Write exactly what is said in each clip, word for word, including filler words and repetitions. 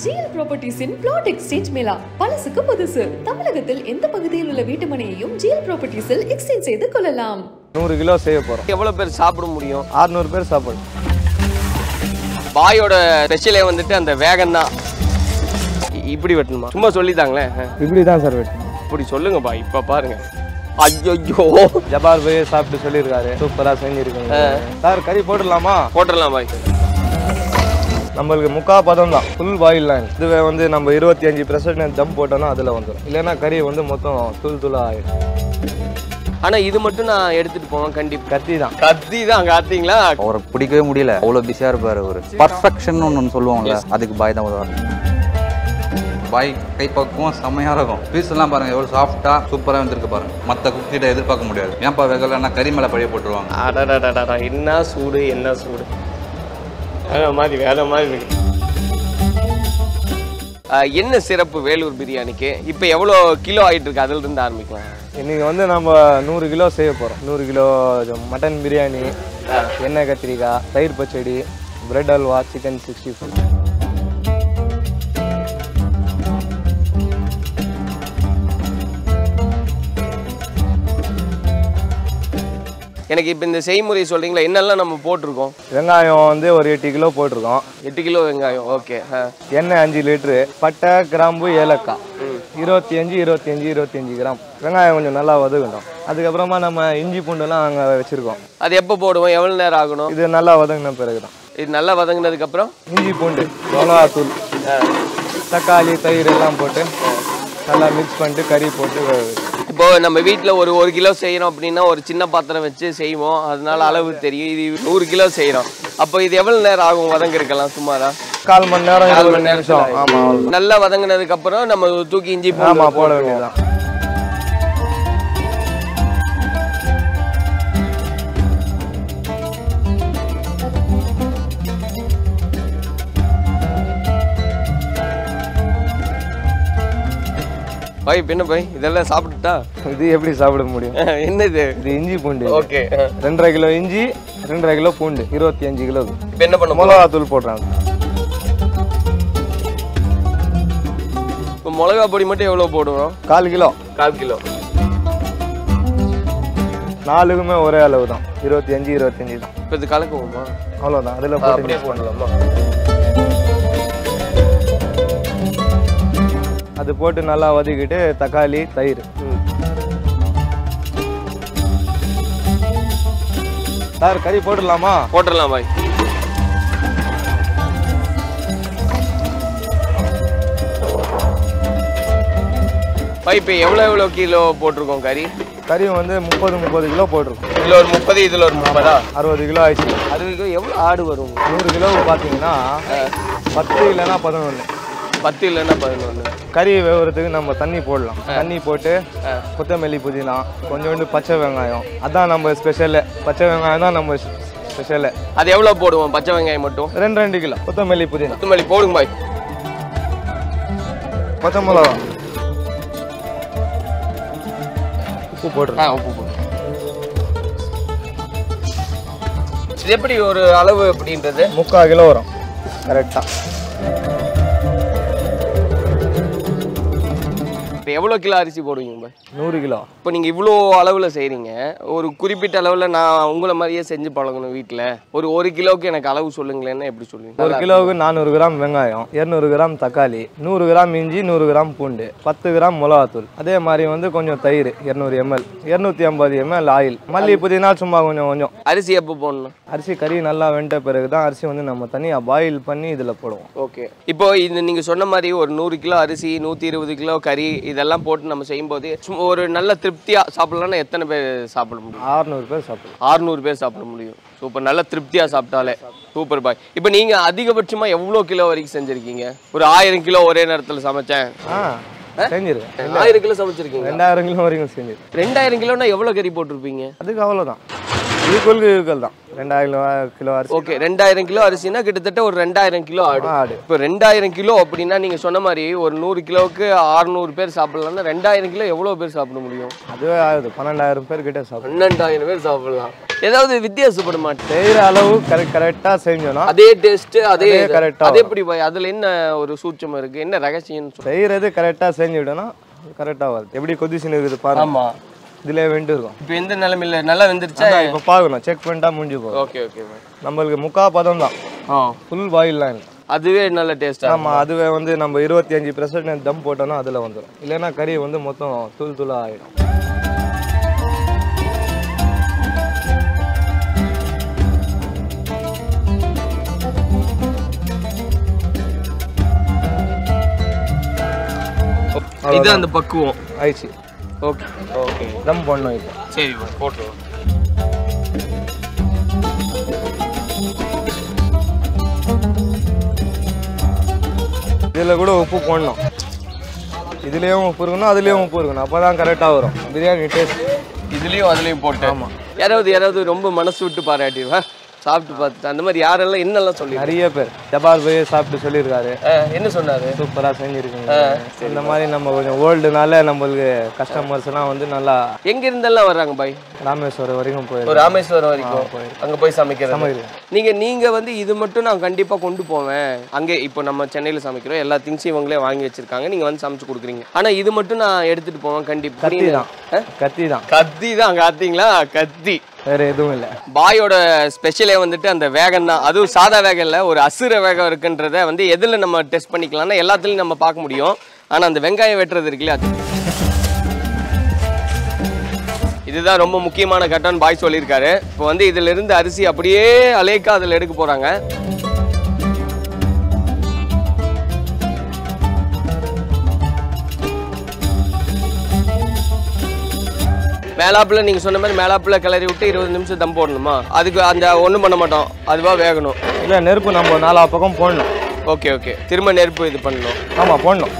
GL ப்ராப்பர்ட்டிஸின் flat exchange mela பலசுக்கு புதுசு. தமிழகத்தில் எந்த பகுதியில் உள்ள வீட்டுமனையையும் ஜிஎல் ப்ராப்பர்ட்டிஸில் எக்ஸ்சேஞ்ச் செய்து கொள்ளலாம். நூறு கிலோ செய்ய போறோம். எவ்வளவு பேர் சாப்பிட முடியும்? அறுநூறு பேர் சாப்பிடும். பாயோட ஸ்பெஷலே வந்துட்டு அந்த வேகம் தான். இப்படி வெட்டணுமா? சும்மா சொல்லித்தாங்களே. இப்படி தான் சார் வெட்டணும். இப்படி சொல்லுங்க பாய். இப்ப பாருங்க. ஐயோ ஜபார் பாய் சாப்பிட்டு சொல்லியிருக்காரு, சூப்பரா செஞ்சிருக்கீங்க சார். கறி போட்டுடலாமா? போட்டுடலாம் பாய். நம்மளுக்கு முக்கா பதம் தான், ஃபுல் பாயில் லைன். இதுவே வந்து நம்ம இருபத்தி அஞ்சு பெர்சன்ட் தம் போட்டோம்னா அதில் வந்துடும். இல்லைன்னா கறி வந்து மொத்தம் தூள் தூளாக ஆகிடும். ஆனா இது மட்டும் நான் எடுத்துட்டு போவேன் கண்டிப்பா. கத்தி தான் கத்தி தான் காத்தீங்களா? அவரை பிடிக்கவே முடியல, அவ்வளோ பிஸியாக இருப்பார். ஒரு பர்ஃபெக்ஷன் ஒன்று சொல்லுவாங்கல்ல, அதுக்கு பாய் தான் உதவும். பாய் கைப்பக்குவம் செம்மையாக இருக்கும். பீஸ் எல்லாம் பாருங்க எவ்வளோ சாஃப்டா சூப்பராக வந்துருக்கு பாருங்க. மற்ற குக்கிட்ட எதிர்பார்க்க முடியாது. ஏன்ப்பா வெகலன்னா கறி மேலே பழைய போட்டுருவாங்க. அடடடடா என்ன சூடு என்ன சூடு. வேற மாதிரி வேற மாதிரி இருக்கு. என்ன சிறப்பு வேலூர் பிரியாணிக்கு? இப்போ எவ்வளோ கிலோ ஆகிட்டு இருக்கு? அதுல இருந்து ஆரம்பிக்கலாம். இன்னைக்கு வந்து நம்ம நூறு கிலோ செய்ய போகிறோம். நூறு கிலோ மட்டன் பிரியாணி, எண்ணெய் கத்திரிக்காய், தயிர் பச்சடி, bread halwa, chicken sixty five. எனக்கு இப்போ இந்த செய்முறை சொல்றீங்களா? என்னெல்லாம் நம்ம போட்டிருக்கோம்? வெங்காயம் வந்து ஒரு எட்டு கிலோ போட்டிருக்கோம். எட்டு கிலோ வெங்காயம். ஓகே. எண்ணெய் அஞ்சு லிட்டரு, பட்டை கிராம்பு ஏலக்காய் இருபத்தி அஞ்சு இருபத்தி அஞ்சு இருபத்தி அஞ்சு கிராம். வெங்காயம் கொஞ்சம் நல்லா வதக்கணும். அதுக்கப்புறமா நம்ம இஞ்சி பூண்டுலாம் அங்கே வச்சுருக்கோம். அது எப்போ போடுவோம்? எவ்வளோ நேரம் ஆகணும்? இது நல்லா வதங்கின பிறகு தான். இது நல்லா வதங்கினதுக்கப்புறம் இஞ்சி பூண்டு, மிளகாத்தூள், தக்காளி, தயிர் எல்லாம் போட்டு நல்லா மிக்ஸ் பண்ணிட்டு கறி போட்டு. இப்போ நம்ம வீட்டில் ஒரு ஒரு கிலோ செய்கிறோம் அப்படின்னா ஒரு சின்ன பாத்திரம் வச்சு செய்வோம், அதனால அளவு தெரியும். இது நூறு கிலோ செய்கிறோம், அப்போ இது எவ்வளோ நேரம் ஆகும் வதங்கிருக்கலாம்? சுமாரா கால் மணி நேரம் கால் மணி நேரம். ஆமாம், நல்லா வதங்கினதுக்கு அப்புறம் நம்ம தூக்கி இஞ்சி ஆமாம் போட வேண்டியதுதான். பாய் என்ன பாய் இதெல்லாம் சாப்பிட்டுட்டா? இது எப்படி சாப்பிட முடியும்? என்ன இது? இது இஞ்சி பூண்டு. ஓகே. ரெண்டரை கிலோ இஞ்சி, ரெண்டரை கிலோ பூண்டு, இருபத்தி அஞ்சு கிலோ. இப்போ என்ன பண்ண? மிளகா தூள் போடுறாங்க. இப்போ மிளகா பொடி மட்டும் எவ்வளோ போடுவோம்? கால் கிலோ. கால் கிலோ. நாலுக்குமே ஒரே அளவு தான், இருபத்தி அஞ்சு இருபத்தி அஞ்சு தான். இப்போ இது கலக்குவோமா? அவ்வளோதான். அதில் போட்டு போடலாமா? அது போட்டு நல்லா வதக்கிட்டு தக்காளி, தயிர். சார் கறி போட்டுடலாமா? போட்டுடலாம் பாய். பாய் இப்போ எவ்வளோ எவ்வளோ கிலோ போட்டிருக்கோம் கறி? கறி வந்து முப்பது முப்பது கிலோ போட்டிருக்கோம். இதில் ஒரு முப்பது, இதில் ஒரு முப்பதா? அறுபது கிலோ ஆயிடுச்சு. அறுபது கிலோ எவ்வளோ ஆடு வரும்? நூறு கிலோவுக்கு பார்த்தீங்கன்னா பத்து இல்லைன்னா பதினொன்று. பத்து இல்லைன்னா பதினொன்று. கறி வேகிறதுக்கு நம்ம தண்ணி போடலாம். தண்ணி போட்டு கொத்தமல்லி, புதினா, கொஞ்சோண்டு பச்சை வெங்காயம். அதான் நம்ம ஸ்பெஷலு. பச்சை வெங்காயம் தான் நம்ம ஸ்பெஷலு. அது எவ்வளோ போடுவோம்? பச்சை வெங்காயம் மட்டும் ரெண்டு ரெண்டு கிலோ. கொத்தமல்லி, புதினா. கொத்தமல்லி போடுங்க பாய். பச்சை மிளகா, உப்பு போட்டுருக்கேன். ஆ உப்பு போடு. இது எப்படி ஒரு அளவு அப்படின்றது? முக்கால் கிலோ வரும் கரெக்டாக. இப்போ எவ்வளோ கிலோ அரிசி போடுவீங்க பாய்? நூறு கிலோ. இப்போ நீங்கள் இவ்வளோ அளவில் செய்கிறீங்க, ஒரு குறிப்பிட்ட அளவில் நான் உங்களை மாதிரியே செஞ்சு பழகணும் வீட்டில். ஒரு ஒரு கிலோவுக்கு எனக்கு அளவு சொல்லுங்களேன்னா எப்படி சொல்லுவீங்க? ஒரு கிலோவுக்கு நானூறு கிராம் வெங்காயம், இரநூறு கிராம் தக்காளி, நூறு கிராம் இஞ்சி, நூறு கிராம் பூண்டு, பத்து கிராம் மிளகாத்தூள். அதே மாதிரி வந்து கொஞ்சம் தயிர் இரநூறு எம்எல், இரநூத்தி ஐம்பது எம்எல் ஆயில், மல்லி, புதினா சும்மா கொஞ்சம் கொஞ்சம். அரிசி எப்போ போடணும்? அரிசி கறி நல்லா வெண்ட பிறகு தான் அரிசி வந்து நம்ம தனியாக பாயில் பண்ணி இதில் போடுவோம். ஓகே. இப்போ இது நீங்கள் சொன்ன மாதிரி ஒரு நூறு கிலோ அரிசி, நூற்றி இருபது கிலோ கறி, இதெல்லாம் போட்டு நம்ம செய்யும்போது ஒரு நல்ல திருப்தியாக சாப்பிடலாம்னா எத்தனை பேர் சாப்பிட முடியும்? ஆறுநூறு பேர் சாப்பிடலாம். ஆறுநூறு பேர் சாப்பிட முடியும். சூப்பர். நல்ல திருப்தியாக சாப்பிட்டாலே சூப்பர் பாய். இப்போ நீங்கள் அதிகபட்சமாக எவ்வளோ கிலோ வரைக்கும் செஞ்சுருக்கீங்க? ஒரு ஆயிரம் கிலோ ஒரே நேரத்தில் சமைச்சேன். ஆ செஞ்சிருக்கேன். ஆயிரம் கிலோ சமைச்சிருக்கீங்க? ரெண்டாயிரம் கிலோ வரைக்கும் செஞ்சிருக்கேன். ரெண்டாயிரம் கிலோனா எவ்வளோ கறி போட்டிருப்பீங்க? அதுக்கு அவ்வளோதான். ஈக்குவலுக்கு ஈக்குவல் தான். ரெண்டாயிரம் கிலோ அரிசி. ஓகே. ரெண்டாயிரம் கிலோ அரிசினா கிட்டத்தட்ட ஒரு ரெண்டாயிரம் கிலோ ஆடு. ஆடு இப்போ ரெண்டாயிரம் கிலோ அப்படின்னா நீங்கள் சொன்ன மாதிரி ஒரு நூறு கிலோவுக்கு ஆறுநூறு பேர் சாப்பிடலாம்னா ரெண்டாயிரம் கிலோ எவ்வளோ பேர் சாப்பிட முடியும்? அதுவே ஆகுது பன்னெண்டாயிரம் பேர் கிட்ட சாப்பிடும். பன்னெண்டாயிரம் பேர் சாப்பிடலாம். ஏதாவது வித்தியாசப்பட மாட்டேன் செய்யற அளவு கரெக்ட் கரெக்டா செஞ்சோம்னா அதே டேஸ்ட் அதே கரெக்டா அதே எப்படி பாய் அதுல என்ன ஒரு சூட்சம் இருக்கு என்ன ரகசியம் செய்யறது கரெக்டா செஞ்சுட்டோம்னா கரெக்டா வருது எப்படி கொதிச்சுன்னு இருக்குது பாருங்க ஆமா இதுல வெந்து இருக்கும் இப்போ எந்த நிலைமையில நல்லா வெந்துருச்சா இப்போ பார்க்கணும் செக் பண்ணிட்டா முடிஞ்சு போகும் ஓகே ஓகே நம்மளுக்கு முக்கா பதம் தான் ஃபுல் பாயில்லாம் இல்லை அதுவே நல்ல டேஸ்ட் ஆமா அதுவே வந்து நம்ம இருபத்தி அஞ்சு பெர்சன்ட் தம் போட்டோம்னா அதுல வந்துடும் இல்லைன்னா கறி வந்து மொத்தம் தூள் தூளா ஆயிடும் இது அந்த பக்குவம் ஆயிடுச்சு ஓகே ஓகே தம் பண்ணோம் இப்போ சரி போட்டு இதில் கூட உப்பு போடணும் இதுலேயும் உப்பு இருக்கணும் அதுலேயும் உப்பு இருக்கணும் அப்போ தான் கரெக்டாக வரும் பிரியாணி டேஸ்ட் இதுலேயும் அதுலேயும் போட்டு ஆமாம் யாராவது யாராவது ரொம்ப மனசு விட்டு பாராட்டிடுவேன் சாப்பிட்டு பார்த்துட்டு அந்த மாதிரி யாரெல்லாம் என்னெல்லாம் சொல்லி நிறைய பேர் ஜபார் போய் சாப்பிட்டு சொல்லியிருக்காரு என்ன சொன்னாரு சூப்பராக செஞ்சுருக்கீங்க இந்த மாதிரி நம்ம கொஞ்சம் ஓல்டுனால நம்மளுக்கு கஸ்டமர்ஸ் எல்லாம் வந்து நல்லா எங்க இருந்தெல்லாம் வர்றாங்க பாய் ராமேஸ்வரம் வரைக்கும் போயிருக்கோம் ராமேஸ்வரம் வரைக்கும் அங்க போய் சமைக்கிற சமைக்கிறோம் நீங்க நீங்க வந்து இது மட்டும் நான் கண்டிப்பா கொண்டு போவேன் அங்கே இப்போ நம்ம சென்னையில சமைக்கிறோம் எல்லா திங்ஸையும் இவங்களே வாங்கி வச்சிருக்காங்க நீங்க வந்து சமைச்சு கொடுக்குறீங்க ஆனா இது மட்டும் நான் எடுத்துட்டு போவேன் கண்டிப்பா கத்தி தான் கத்தி தான் கத்தி தான் காத்தீங்களா கத்தி வேற எதுவும் இல்லை பாயோட ஸ்பெஷலே வந்துட்டு அந்த வேகம் தான் அதுவும் சாதா வேகம் இல்லை ஒரு அசுர வேகம் இருக்குன்றத வந்து எதில் நம்ம டெஸ்ட் பண்ணிக்கலாம்னா எல்லாத்துலையும் நம்ம பார்க்க முடியும் ஆனால் அந்த வெங்காயம் வெட்டுறது இருக்குல்ல அது இதுதான் ரொம்ப முக்கியமான கட்டம்னு பாய் சொல்லியிருக்காரு இப்போ வந்து இதுல இருந்து அரிசி அப்படியே அலேக்கா அதில் எடுக்க போறாங்க மேலாப்பில் நீங்கள் சொன்ன மாதிரி மேலாப்பில் கிளறி விட்டு இருபது நிமிஷம் தம் போடணுமா அதுக்கு அந்த ஒன்றும் பண்ண மாட்டோம் அதுவாக வேகணும் இல்லை நெருப்பு நம்ம நாலா பக்கம் போடணும் ஓகே ஓகே திரும்ப நெருப்பு இது பண்ணணும் ஆமாம் போடணும்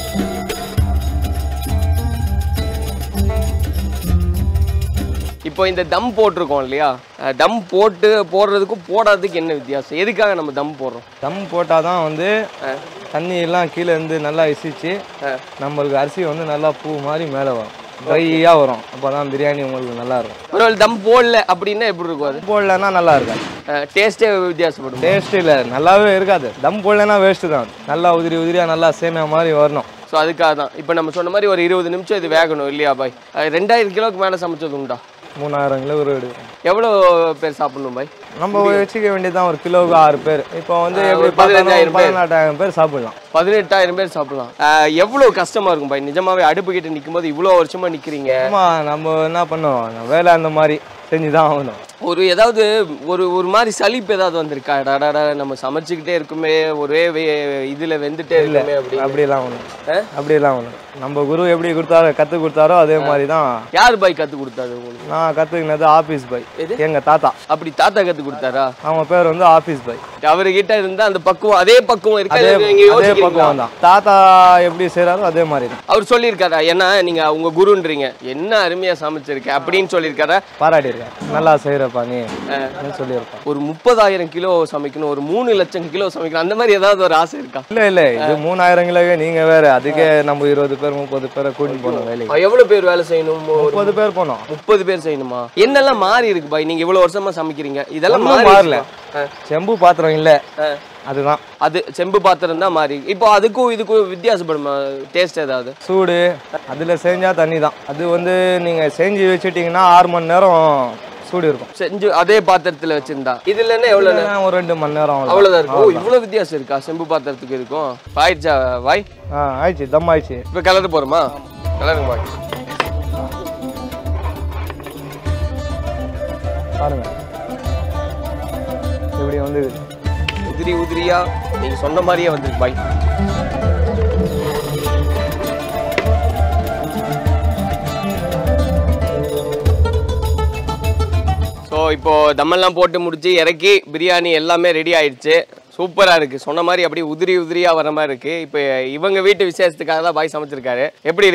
இப்போ இந்த தம் போட்டிருக்கோம் இல்லையா தம் போட்டு போடுறதுக்கும் போடாததுக்கு என்ன வித்தியாசம் எதுக்காக நம்ம தம் போடுறோம் தம் போட்டால் தான் வந்து தண்ணி எல்லாம் கீழே இருந்து நல்லா இசிச்சு நம்மளுக்கு அரிசி வந்து நல்லா பூ மாதிரி மேலே வரும் ட்ரையா வரும் அப்பதான் பிரியாணி உங்களுக்கு நல்லா இருக்கும் ஒருவேளை தம் போடல அப்படின்னா எப்படி இருக்கும் அது போடலன்னா நல்லா இருக்காது டேஸ்டே வித்தியாசப்படும் டேஸ்ட் இல்லை நல்லாவே இருக்காது தம் போடலன்னா வேஸ்ட்டு தான் நல்லா உதிரி உதிரியா நல்லா சேமியா மாதிரி வரணும் ஸோ அதுக்காக தான் இப்போ நம்ம சொன்ன மாதிரி ஒரு இருபது நிமிஷம் இது வேகணும் இல்லையா பாய் ரெண்டாயிரம் கிலோக்கு மேலே சமைச்சது உண்டா மூணாயிரம் கிலோ ஒரு எடுக்கும் எவ்வளோ பேர் சாப்பிடணும் பாய் நம்ம வச்சுக்க வேண்டியதுதான் ஒரு கிலோவுக்கு ஆறு பேர் இப்போ வந்து எப்படி பதினஞ்சாயிரம் பதினெட்டாயிரம் பேர் சாப்பிடலாம் பதினெட்டாயிரம் பேர் சாப்பிடலாம் எவ்வளோ கஷ்டமா இருக்கும் பாய் நிஜமாவே அடுப்பு கிட்ட நிற்கும் போது இவ்வளோ வருஷமா நிற்கிறீங்க ஆமா நம்ம என்ன பண்ணுவோம் வேலை அந்த மாதிரி செஞ்சுதான் ஆகணும் ஒரு ஏதாவது ஒரு ஒரு மாதிரி சலிப்பு ஏதாவது வந்திருக்கா டாடா நம்ம சமைச்சுக்கிட்டே இருக்குமே ஒரே இதுல வெந்துட்டே இருக்குமே அப்படி அப்படியெல்லாம் ஒண்ணு அப்படியெல்லாம் ஒண்ணு நம்ம குரு எப்படி கொடுத்தாரோ கத்து கொடுத்தாரோ அதே மாதிரி தான். யார் பாய் கத்து கொடுத்தாரு உங்களுக்கு? நான் கத்துக்கினது ஆபீஸ் பாய், எங்க தாத்தா. அப்படி தாத்தா கத்து கொடுத்தாரா? அவங்க பேர் வந்து ஆபீஸ் பாய். அவர்கிட்ட இருந்தா அந்த பக்குவம் அதே பக்குவம் இருக்கு. அதே பக்குவம் தான். தாத்தா எப்படி செய்யறாரோ அதே மாதிரி தான். அவர் சொல்லியிருக்காரா? ஏன்னா நீங்க உங்க குருன்றீங்க, என்ன அருமையா சமைச்சிருக்க அப்படின்னு சொல்லியிருக்காரா? பாராட்டி இருக்காரு, நல்லா செய்யறப்பா நீ சொல்லியிருப்பா. ஒரு முப்பதாயிரம் கிலோ சமைக்கணும், ஒரு மூணு லட்சம் கிலோ சமைக்கணும், அந்த மாதிரி ஏதாவது ஒரு ஆசை இருக்கா? இல்ல இல்ல, இது மூணாயிரம் கிலோவே நீங்க வேற, அதுக்கே நம்ம இருபது பேர் முப்பது பேரை கூட்டிட்டு போனோம் வேலைக்கு. எவ்வளவு பேர் வேலை செய்யணும்? முப்பது பேர் போனோம். முப்பது பேர் செய்யணுமா? என்னெல்லாம் மாறி இருக்கு பாய்? நீங்க இவ்வளவு வருஷமா சமைக்கிறீங்க, இதெல்லாம் மாறல. செம்பு பாத்திரம் இல்ல, அதுதான். அது செம்பு பாத்திரம் தான் மாறி. இப்போ அதுக்கும் இதுக்கும் வித்தியாசப்படுமா டேஸ்ட்? ஏதாவது சூடு அதுல செஞ்சா தண்ணி தான். அது வந்து நீங்க செஞ்சு வச்சுட்டீங்கன்னா ஆறு மணி நேரம் சூடு இருக்கும். செஞ்சு அதே பாத்திரத்துல வச்சிருந்தா. இதுல என்ன எவ்வளவு? ஒரு ரெண்டு மணி நேரம் அவ்வளவுதான் இருக்கும். இவ்வளவு வித்தியாசம் இருக்கா செம்பு பாத்திரத்துக்கு இருக்கும்? ஆயிடுச்சா வாய்? ஆ ஆயிடுச்சு, தம் ஆயிடுச்சு. இப்ப கலர் போறோமா? கலருங்க பாய். பாருங்க இப்படி வந்து உதிரி உதிரியா நீங்க சொன்ன மாதிரியே வந்துருக்கு பாய். ஸோ இப்போ தம்மெல்லாம் போட்டு முடிச்சு இறக்கி பிரியாணி எல்லாமே ரெடி ஆயிடுச்சு. சூப்பராக இருக்குது. சொன்ன மாதிரி அப்படியே உதிரி உதிரியாக வர மாதிரி இருக்குது. இப்போ இவங்க வீட்டு விசேஷத்துக்காக தான் பாய் சமைச்சிருக்காரு. எப்படி இருக்குண்ணா?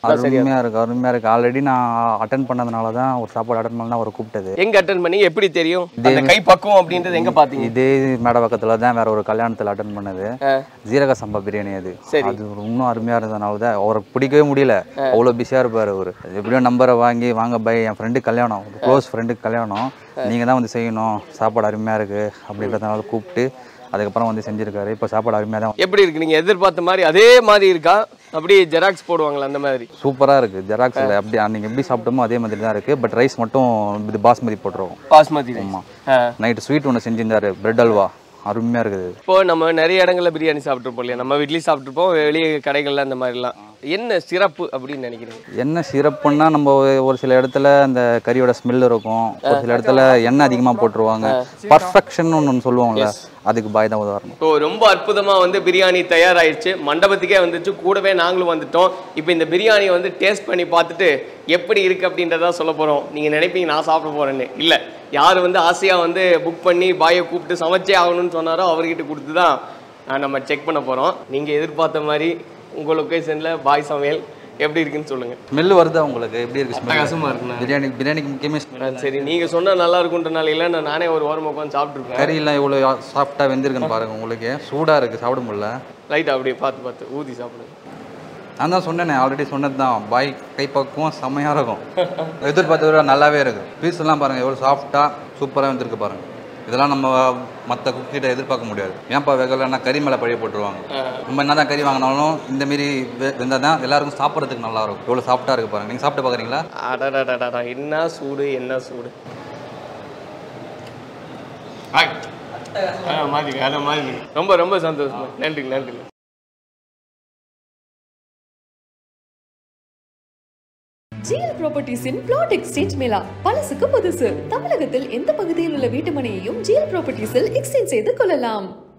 அருமையா இருக்கு அருமையா இருக்கு ஆல்ரெடி நான் அட்டென்ட் பண்ணதுனால தான் ஒரு சாப்பாடு அட்டென்ட் பண்ணா அவரை கூப்பிட்டது. எங்க அட்டென்ட் பண்ணி எப்படி தெரியும் அந்த கை பக்குவம் அப்படின்றது எங்க பாத்தீங்க? இதே மேடவாக்கத்துல தான் வேற ஒரு கல்யாணத்துல அட்டென்ட் பண்ணது. ஜீரக சம்பா பிரியாணி அது அது இன்னும் அருமையா இருந்ததுனால தான் அவரை பிடிக்கவே முடியல. அவ்வளோ பிஸியா இருப்பாரு அவரு. எப்படியோ நம்பரை வாங்கி வாங்க பை என் ஃப்ரெண்டு கல்யாணம் க்ளோஸ் ஃப்ரெண்டுக்கு கல்யாணம் நீங்க தான் வந்து செய்யணும் சாப்பாடு அருமையா இருக்கு அப்படின்றதுனால கூப்பிட்டு அதுக்கப்புறம் வந்து செஞ்சிருக்காரு. இப்போ சாப்பாடு அருமையாக தான். எப்படி இருக்கு நீங்க எதிர்பார்த்த மாதிரி அதே மாதிரி இருக்கா? அப்படியே ஜெராக்ஸ் போடுவாங்களா அந்த மாதிரி? சூப்பரா இருக்கு. ஜெராக்ஸ் இல்லை அப்படி நீங்க எப்படி சாப்பிட்டோமோ அதே மாதிரி தான் இருக்கு. பட் ரைஸ் மட்டும் இது பாஸ்மதி போட்டுருவோம். பாஸ்மதி. ஆமா. நைட்டு ஸ்வீட் ஒன்று செஞ்சிருந்தாரு பிரெட் அல்வா அருமையா இருக்குது. இப்போ நம்ம நிறைய இடங்கள்ல பிரியாணி சாப்பிட்டுருப்போம் இல்லையா? நம்ம வீட்லயும் சாப்பிட்டுருப்போம் வெளியே கடைகள்ல அந்த மாதிரிலாம். என்ன சிறப்பு அப்படின்னு நினைக்கிறீங்க? என்ன சிறப்புன்னா நம்ம ஒரு சில இடத்துல அந்த கறியோட ஸ்மெல் இருக்கும். ஒரு சில இடத்துல எண்ணெய் அதிகமாக போட்டுருவாங்க. பர்ஃபெக்ஷன் ஒன்று சொல்லுவாங்கல்ல அதுக்கு பாய் தான் உதாரணம். இப்போ ரொம்ப அற்புதமா வந்து பிரியாணி தயாராகிடுச்சு. மண்டபத்துக்கே வந்துச்சு. கூடவே நாங்களும் வந்துட்டோம். இப்போ இந்த பிரியாணியை வந்து டேஸ்ட் பண்ணி பார்த்துட்டு எப்படி இருக்கு அப்படின்றத சொல்ல போறோம். நீங்க நினைப்பீங்க நான் சாப்பிட போறேன்னு. இல்லை, யார் வந்து ஆசையா வந்து புக் பண்ணி பாயை கூப்பிட்டு சமைச்சே ஆகணும்னு சொன்னாரோ அவர்கிட்ட கொடுத்து தான் நம்ம செக் பண்ண போறோம். நீங்க எதிர்பார்த்த மாதிரி உங்க லொகேஷன்ல பாய் சமையல் எப்படி இருக்குன்னு சொல்லுங்க. ஸ்மெல் வருதா உங்களுக்கு? எப்படி இருக்கு? அட்டகாசமா இருக்குண்ணா. பிரியாணி பிரியாணிக்கு முக்கியமே ஸ்மெல். சரி, நீங்க சொன்னா நல்லா இருக்குன்றனால இல்லை நான் நானே ஒரு ஓரமாக உட்காந்து சாப்பிட்ருக்கேன். கறி எல்லாம் இவ்வளோ சாஃப்டா வெந்திருக்குன்னு பாருங்க. உங்களுக்கு சூடா இருக்கு சாப்பிட முடியல. ரைட், அப்படியே பார்த்து பார்த்து ஊதி சாப்பிடுங்க. நான் தான் சொன்னேனே ஆல்ரெடி சொன்னது தான் பாய் கைப்பக்குவம் செம்மையாக இருக்கும். எதிர்பார்த்தது நல்லாவே இருக்குது. பீஸ் எல்லாம் பாருங்கள் எவ்வளோ சாஃப்டாக சூப்பராக வந்துருக்கு பாருங்கள். இதெல்லாம் நம்ம மற்ற குக்கிட்ட எதிர்பார்க்க முடியாது. ஏன்ப்பா வேகலைன்னா கறி மேலே பழைய போட்டுருவாங்க. நம்ம என்ன தான் கறி வாங்கினாலும் இந்தமாரி வெந்தால் தான் எல்லாருக்கும் சாப்பிட்றதுக்கு நல்லா இருக்கும். எவ்வளோ சாஃப்டாக இருக்குது பாருங்கள். நீங்கள் சாப்பிட்டு பார்க்குறீங்களா? அடடா, என்ன சூடு என்ன சூடு. ரொம்ப ரொம்ப சந்தோஷம். நன்றி நன்றி. ஜிஎல் ப்ராப்பர்ட்டிஸின் பிளாட் எக்ஸ்சேஞ்ச் மேளா பழசுக்கு புதுசு. தமிழகத்தில் எந்த பகுதியில் உள்ள வீட்டு மனையையும் ஜிஎல் ப்ராப்பர்ட்டிஸில் எக்ஸ்சேஞ்ச் செய்து கொள்ளலாம்.